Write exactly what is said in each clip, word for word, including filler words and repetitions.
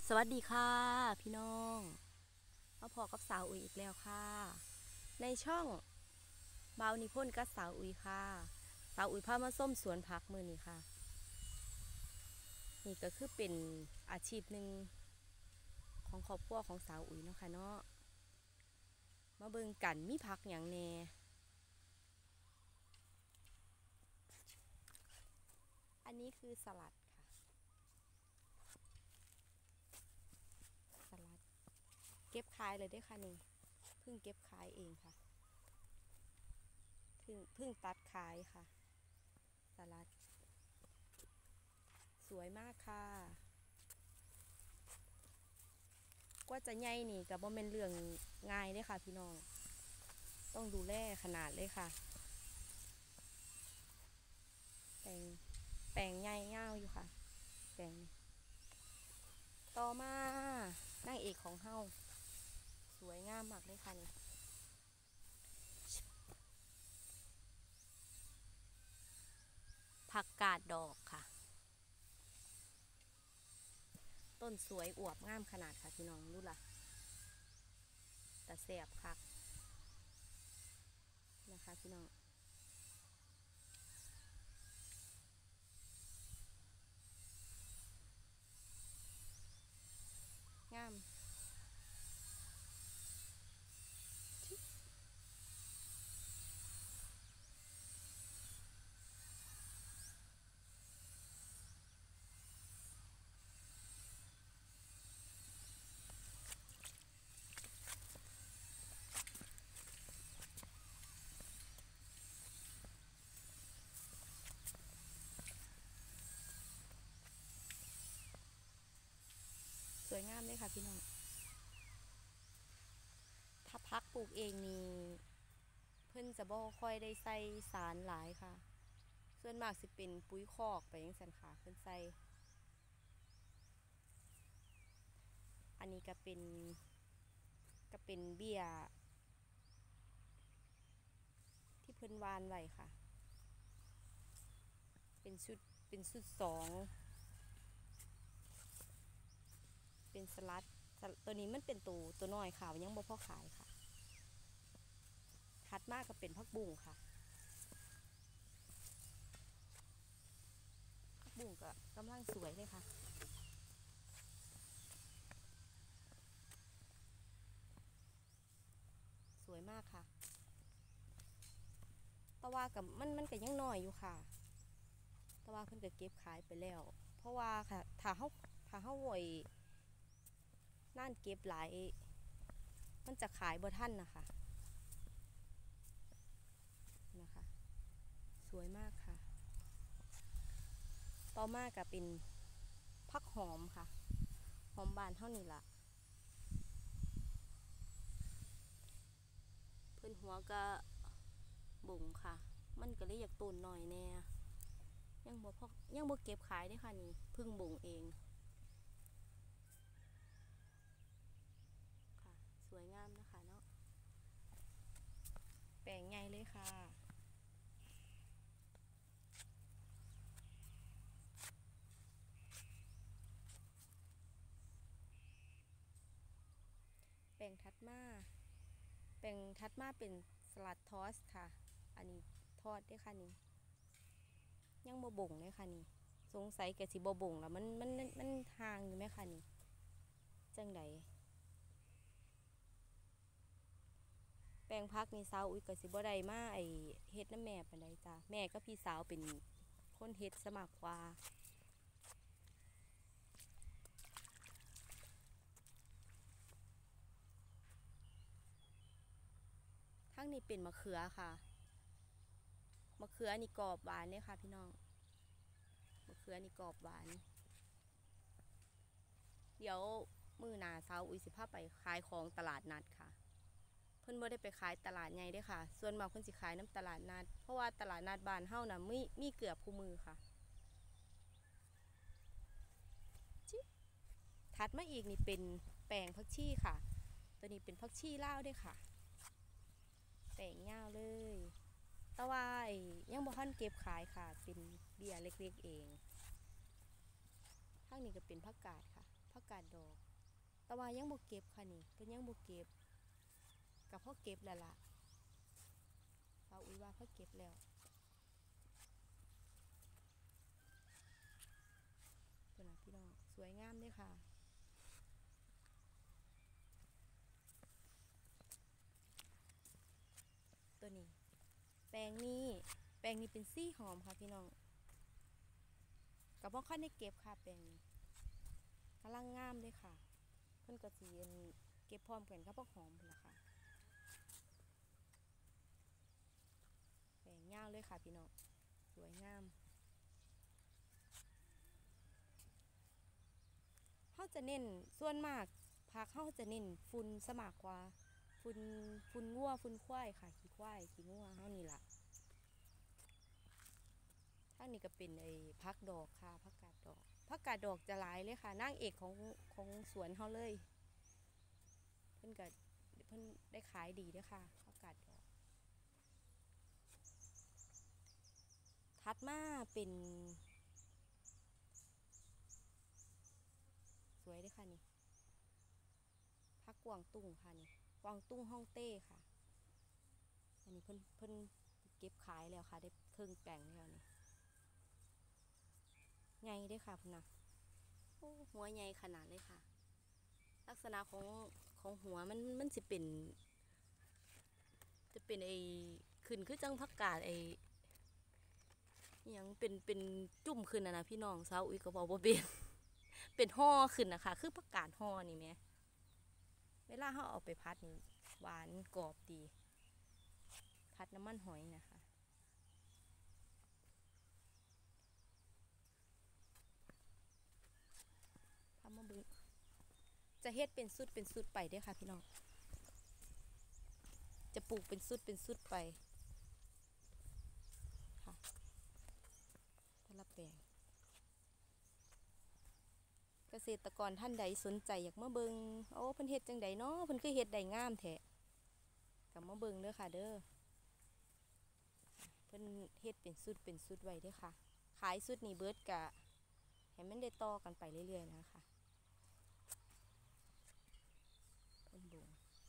สวัสดีค่ะพี่น้องมาพอกับสาวอุ๋ยอีกแล้วค่ะในช่องบาวนิพนธ์กับสาวอุ๋ยค่ะสาวอุ๋ยพามาส้มสวนผักมือนี่ค่ะนี่ก็คือเป็นอาชีพหนึ่งของครอบครัวของสาวอุ๋ยเนาะค่ะเนาะมาเบิ่งกันมีผักอย่างแน่อันนี้คือสลัดค่ะสลัดเก็บขายเลยได้ค่ะนี่เพิ่งเก็บขายเองค่ะเพิ่งเพิ่งตัดขายค่ะสลัดสวยมากค่ะกว่าจะใหญ่นี่กับบ่แม่นเรื่องง่ายเลยค่ะพี่น้องต้องดูแลขนาดเลยค่ะแปลงแปลงใหญ่ยาวอยู่ค่ะแปลงต่อมานางเอกของเฮาสวยงามมากเลยค่ะนี่ผักกาดดอกค่ะต้นสวยอวบงามขนาดค่ะพี่น้องรู้ล่ะแต่แสบคักนะคะพี่น้องงามสวยงามเลยค่ะพี่น้องถ้าพักปลูกเองนี่เพิ่นจะบ่ค่อยได้ใส่สารหลายค่ะส่วนมากสิเป็นปุ๋ยคอกไปยังสันค่ะเพิ่นใส่อันนี้ก็เป็นก็เป็นเบี้ยที่เพิ่นวานไว้ค่ะเป็นชุดเป็นชุดสองเป็นสลัดตัวนี้มันเป็นตัวตัวน้อยค่ะยังบ่พอขายค่ะถัดมากก็เป็นผักบุ้งค่ะผักบุ้งก็กำลังสวยเลยค่ะสวยมากค่ะตะว่ากับมันมันก็ยังน้อยอยู่ค่ะตะว่าเพิ่นก็เก็บขายไปแล้วเพราะว่าค่ะถ้าเฮาถ้าเฮาไว้น่านเก็บหลายมันจะขายบ่ทันนะคะนะคะสวยมากค่ะต่อมาก็เป็นผักหอมค่ะหอมบานเท่านี้ล่ะเพิ่นหัวก็บ่งค่ะมันก็เลยอยากต้นหน่อยแน่ยังบ่พอยังบ่เก็บขายได้ค่ะนี่เพิ่งบ่งเองค่ะสวยงามนะคะเนาะแปลงใหญ่เลยค่ะแปลงถัดมาแปลงถัดมาเป็นสลัดทอสค่ะอันนี้ทอดได้ค่ะนี่ยังบ่บ่งเลยค่ะนี่สงสัยแกสิบ่บ่งแล้วมันมันมันห่างอยู่ไหมคะนี่จังไดแปลงพักนี่สาวอุ้ยก็สิบ่ได้มาไอเฮ็ดน้ำแม่ปานใดจ้ะแม่กับพี่สาวเป็นคนเฮ็ดซะมากกว่าทั้งนี้เป็นมะเขือค่ะมะเขือนี่กรอบหวานเลยค่ะพี่น้องมะเขือนี่กรอบหวานเดี๋ยวมื้อหน้าสาวอุ้ยสิพาไปขายของตลาดนัดค่ะเพิ่นบ่ได้ไปขายตลาดใหญ่เด้ค่ะส่วนมากเพิ่นสิขายน้ำตลาดนัดเพราะว่าตลาดนัดบ้านเฮาน่ะมีมีเกือบคู่มือค่ะจิถัดมาอีกนี่เป็นแปลงผักชีค่ะตัวนี้เป็นผักชีลาวด้วยค่ะแปลงยาวเลยแต่ว่ายังบ่ทันเก็บขายค่ะเป็นเบี้ยเล็กๆเองทางนี้ก็เป็นผักกาดค่ะผัผักกาดดอกแต่ว่ายังบ่เก็บค่ะนี่เพิ่นยังบ่เก็บกับพ่อเก็บแล้วล่ะสาวอุ้ยว่าพ่อเก็บแล้วตัวน่ะพี่น้องสวยงามเลยค่ะตัวนี้แปลงนี้แปลงนี้เป็นซี่หอมค่ะพี่น้องกับพ่อค่อยได้เก็บค่ะแปลงนี้กำลังงามเลยค่ะเพิ่นก็สิเก็บพร้อมกันกับพวกหอมพุ่นล่ะค่ะแปลงยาวเลยค่ะพี่น้องสวยงามเขาจะเน้นส่วนมากผักเขาจะเน้นฝุ่นสมากกว่าฝุ่นฝุ่นงัวฝุ่นควายค่ะขี้ควายขี้งัวเขานี่ล่ะทางนี้ก็เป็นไอ้ผักดอกค่ะผักกาดดอกผักกาดดอกจะหลายเลยค่ะนางเอกของของสวนเขาเลยเพิ่นก็เพิ่นได้ขายดีด้วยค่ะผักกาดดอกถัดมาเป็นสวยเลยค่ะนี่ผักกวางตุ้งค่ะนี่กวางตุ้งฮ่องเต้ค่ะอันนี้เพิ่นเพิ่นเก็บขายแล้วค่ะได้เพิ่งแปลงแล้วนี่ใหญ่ได้ค่ะพุ่นนะโอ้หัวใหญ่ขนาดเลยค่ะลักษณะของของหัวมันมันจะเป็นจะเป็นไอ้ขึ้นคือจังผักกาดไอ้ยังเป็นเป็นจุ่มขึ้นนะนะพี่น้องสาวอุ้ยก็บอกว่าเป็นเป็นห่อขึ้นนะคะคือผักกาดห่อนี่ไหมเวลาเขาเอาไปพัดนี่หวานกรอบดีพัดน้ำมันหอยนะคะทำมาบึงจะเฮ็ดเป็นสุดเป็นสุดไปได้ค่ะพี่น้องจะปลูกเป็นสุดเป็นสุดไปค่ะแต่ละแปลงเกษตรกรท่านใดสนใจอยากมาเบิงโอ้เพิ่นเฮ็ดจังใดเนาะเพิ่นคือเฮ็ดได้งามแท้กับมาเบิงเด้อค่ะเด้อเพิ่นเฮ็ดเป็นสุดเป็นสุดไว้เด้อค่ะขายสุดนี่เบิดกะให้มันได้ต่อกันไปเรื่อยๆนะคะเพิ่นบ่ง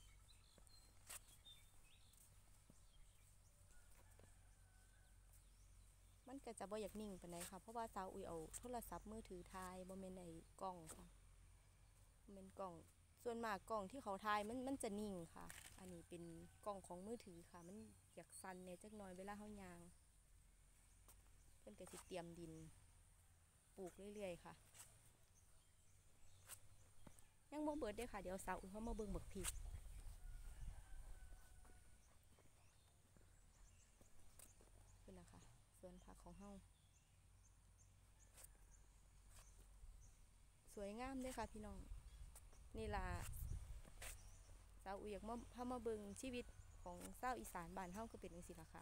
มันก็จะบ่อยากนิ่งปานใดค่ะเพราะว่าสาวอุ้ยเอาโทรศัพท์มือถือถ่ายบ่แม่นไอ้กล้องค่ะบ่แม่นกล้องส่วนมากกล้องที่เขาถ่ายมันมันจะนิ่งค่ะอันนี้เป็นกล้องของมือถือค่ะมันอยากสั่นแหน่จักหน่อยเวลาเฮาย่างเพิ่นก็สิเตรียมดินปลูกเรื่อยๆค่ะยังบ่เบิดเด้อค่ะเดี๋ยวสาวอุ้ยเฮามาเบิ่งบักพริกเพิ่นน่ะค่ะส่วนผักของเฮาสวยงามเด้อค่ะพี่น้องนี่ล่ะสาวอุ้ยอยากมาพามาเบิ่งชีวิตของชาวอีสานบ้านเฮาก็เป็นจังซี่ล่ะค่ะ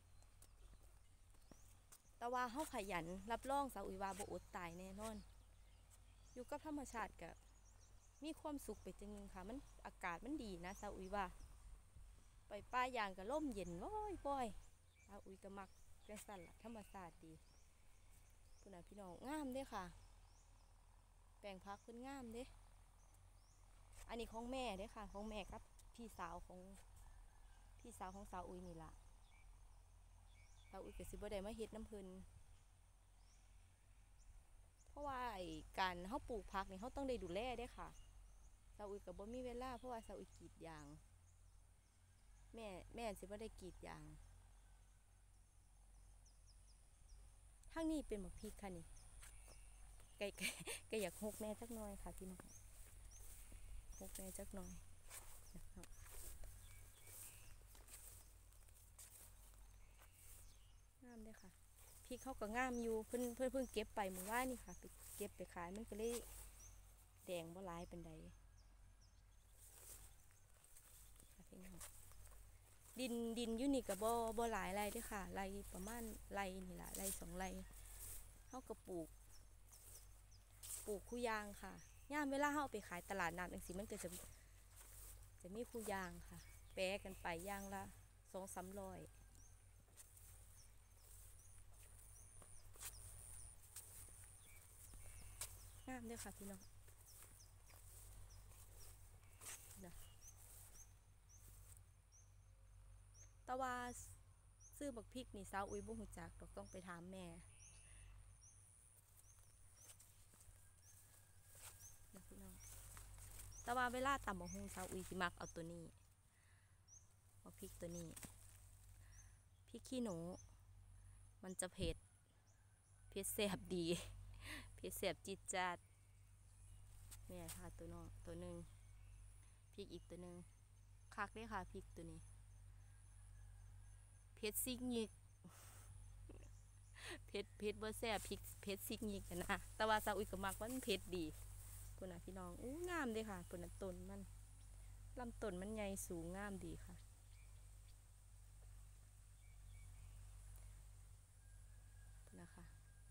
แต่ว่าเฮาขยันรับรองสาวอุ้ยว่าบ่อดตายแน่นอนอยู่กับธรรมชาติก็มีความสุขไปจังนึงค่ะมันอากาศมันดีนะสาวอุ้ยว่าไปป่ายางก็ลมเย็นว้อยว้อยสาวอุ้ยก็มักจังซั่นล่ะธรรมชาติดีพุ่นน่ะพี่น้องงามเด้ค่ะแปลงผักเพิ่นงามเด้อันนี้ของแม่เด้ค่ะของแม่กับพี่สาวของพี่สาวของสาวอุ้ยนี่ล่ะสาวอุ้ยก็สิบ่ได้มาเฮ็ดน้ำเพิ่นเพราะว่าไอ้การเฮาปลูกผักนี่เฮาต้องได้ดูแลเด้ค่ะสาวอุ้ยก็บ่มีเวลาเพราะว่าสาวอุ้ยกรีดยางแม่แม่สิบ่ได้กรีดยางทางนี้เป็นบักพริกค่ะนี่ไก่ไก่อยากหกแน่จักหน่อยค่ะพี่น้องหกแน่จักหน่อยนะครับงามเด้อค่ะพริกเขาก็งามอยู่เพิ่นเพิ่นเพิ่งเก็บไปเมื่อวานนี่ค่ะไปเก็บไปขายมันก็เลยแดงบ่หลายปานใดค่ะพี่น้องดินดินอยู่นี่ก็บ่บ่หลายไร่เด้อค่ะไร่ประมาณไร่นี่ล่ะไร่สองไร่เฮาก็ปลูกปลูกคู่ยางค่ะย่ามเวลาเฮาไปขายตลาดนัดจังซี่มันก็จะจะมีคู่ยางค่ะแปะกันไปย่างละสองสามร้อยงามเด้อค่ะพี่น้องแต่ว่าซื้อบักพริกนี่สาวอุ้ยบ่ฮู้จักดอกต้องไปถามแม่นะพี่น้องแต่ว่าเวลาตำบักหุ่งสาวอุ้ยสิมักเอาตัวนี้บักพริกตัวนี้พริกขี้หนูมันจะเผ็ดเผ็ดแซ่บดีเผ็ดแซ่บจี๊ดจ๊าดเนี่ยค่ะตัวน้องตัวหนึ่งพริกอีกตัวหนึ่งคักได้ค่ะพริกตัวนี้เผ็ดซิกยิกเผ็ดเผ็ดเบอร์แซ่บพริกเผ็ดซิกยิกนะแต่ว่าสาวอุ้ยก็มักมันเผ็ดดีปุ่นนะพี่น้องอู้งามเลยค่ะปุ่นนะต้นมันลำต้นมันใหญ่สูงงามดีค่ะปุ่นนะคะ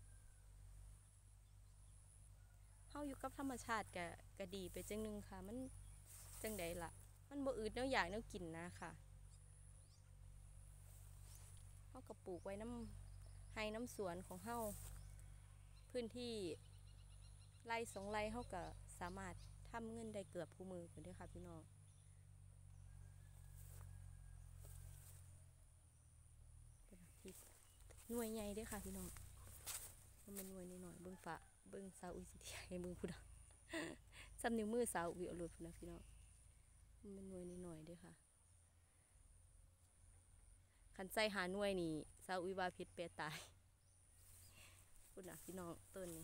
เฮาอยู่กับธรรมชาติก็ก็ดีไปจังนึงค่ะมันจังใดล่ะมันบ่อืดแนวอยากแนวกินนะค่ะเฮาก็ปลูกไว้น้ำให้น้ำสวนของเฮาพื้นที่ไร่สองไร่เฮาก็สามารถทำเงินได้เกือบคู่มือกันด้วยค่ะพี่น้องพริกหน่วยใหญ่ด้วยค่ะพี่น้องมันหน่วยนิดหน่อยเบิ้งฝาเบิ้งสาวอุ้ยสิที่ให้เบิ้งพุ่นซ้ำนิ้วมือสาวอุ้ยเอาหลุดพุ่นนะพี่น้องมันหน่วยนิดหน่อยด้วยค่ะขันใจหาหน่วยนี่สาวอุ้ยว่าเพชรเปรตายพุ่นนะพี่น้องต้นนี้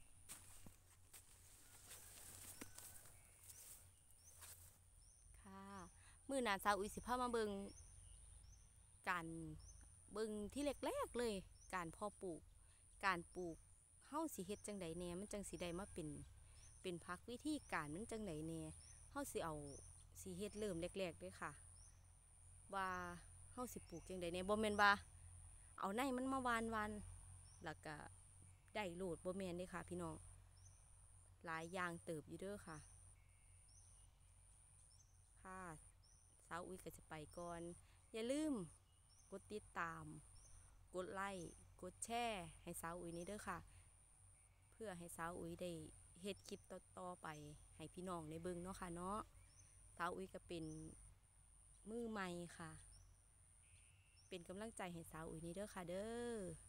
ค่ะมือหนาสาวอุ้ยสิพามาเบิ้งการเบิ่งที่แรกๆเลยการเพาะปลูกการปลูกเฮาสิเฮ็ดจังใดแน่มันจังสิได้มาเป็นเป็นพักวิธีการมันจังใดแน่เฮาสิเอาสิเฮ็ดเริ่มแรกๆด้วยค่ะว่าเฮาสิปลูกจังใดแน่บ่แม่นว่าเอาในมันมาวานวานแล้วก็ได้โลดบ่แม่นเด้ค่ะพี่น้องหลายอย่างเติบอยู่เด้อค่ะค่ะสาวอุ้ยก็จะไปก่อนอย่าลืมกดติดตามกดไลค์กดแชร์ให้สาวอุ้ยนี้เด้อค่ะเพื่อให้สาวอุ้ยได้เฮ็ดคลิปต่อๆไปให้พี่น้องในเบิ่งเนาะค่ะเนาะสาวอุ้ยก็เป็นมือใหม่ค่ะเป็นกำลังใจให้สาวอุ้ยนี้เด้อค่ะเด้อ